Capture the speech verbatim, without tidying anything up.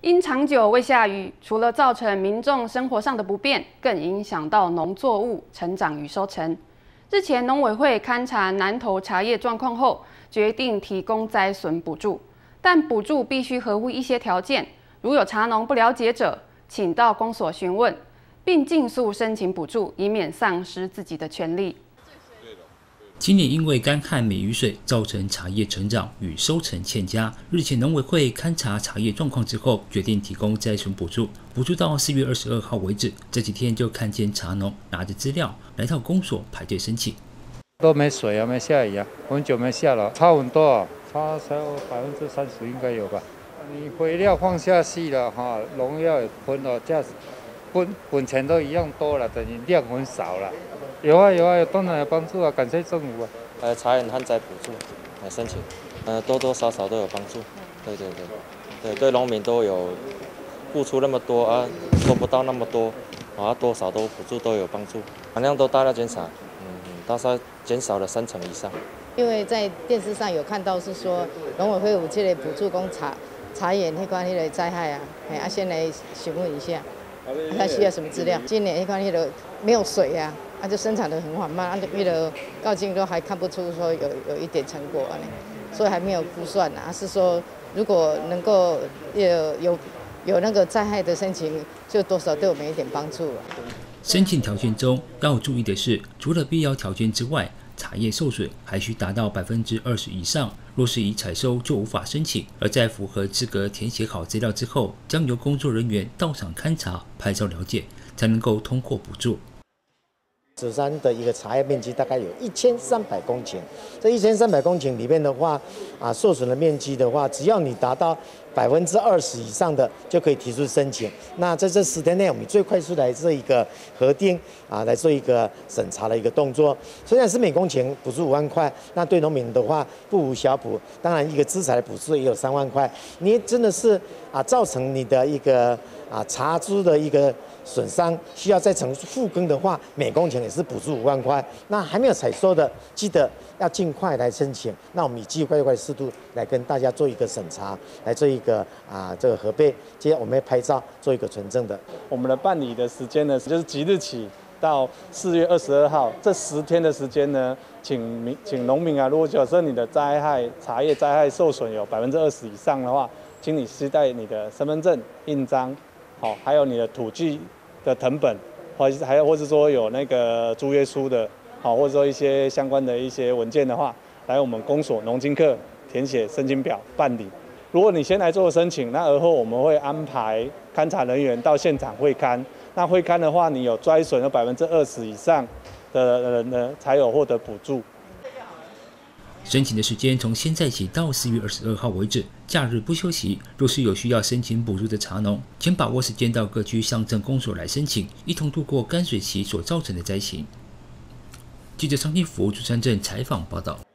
因长久未下雨，除了造成民众生活上的不便，更影响到农作物成长与收成。日前，农委会勘察南投茶叶状况后，决定提供灾损补助，但补助必须合乎一些条件。如有茶农不了解者，请到公所询问，并尽速申请补助，以免丧失自己的权利。 今年因为干旱没雨水，造成茶叶成长与收成欠佳。日前农委会勘察茶叶状况之后，决定提供灾损补助，补助到四月二十二号为止。这几天就看见茶农拿着资料来到公所排队申请。 都没水啊，没下雨啊，很久没下了，差很多啊，差才有百分之三十应该有吧。你肥料放下去了哈，农药也喷了，这样本本钱都一样多了，等于量很少了。 有啊有啊，有当然有帮助啊，感谢政府啊。 呃，茶园旱灾补助来申请，呃，多多少少都有帮助。对对对，对对，农民都有付出那么多啊，收不到那么多，啊，多少都补助都有帮助，产量都大量减少，嗯，大概减少了三成以上。 因为在电视上有看到是说农委会有这类补助供茶茶园那块那个灾害啊，哎，啊，先来询问一下，他需要什么资料？今年那块那个没有水啊。 它、啊、就生产得很缓慢，啊，为了到今都还看不出说有有一点成果啊，所以还没有估算啊。是说如果能够有有有那个灾害的申请，就多少对我们一点帮助、啊。 申请条件中要注意的是，除了必要条件之外，茶叶受损还需达到百分之二十以上。若是已采收，就无法申请。而在符合资格填写好资料之后，将由工作人员到场勘查、拍照了解，才能够通过补助。 紫山的一个茶叶面积大概有一千三百公顷，这一千三百公顷里面的话，啊，受损的面积的话，只要你达到百分之二十以上的，就可以提出申请。那在这十天内，我们最快速来做一个核定啊，来做一个审查的一个动作。虽然是每公顷补助五万块，那对农民的话不无小补。当然，一个资材的补助也有三万块。你真的是啊，造成你的一个啊茶株的一个 损伤需要再重复耕的话，每公顷也是补助五万块。那还没有采收的，记得要尽快来申请。那我们以最快快速度来跟大家做一个审查，来做一个啊这个核备。接着我们会拍照做一个存证的。 我们的办理的时间呢，就是即日起到四月二十二号这十天的时间呢，请民请农民啊，如果假设你的灾害茶叶灾害受损有百分之二十以上的话，请你携带你的身份证、印章。 好，还有你的土地的誊本，或是还有或是说有那个租约书的，好，或者说一些相关的一些文件的话，来我们公所农经课填写申请表办理。如果你先来做申请，那而后我们会安排勘查人员到现场会勘。那会勘的话，你有灾损有百分之二十以上的人呢，才有获得补助。 申请的时间从现在起到四月二十二号为止，假日不休息。若是有需要申请补助的茶农，请把握时间到各区乡镇公所来申请，一同度过干水期所造成的灾情。记者张天福竹山镇采访报道。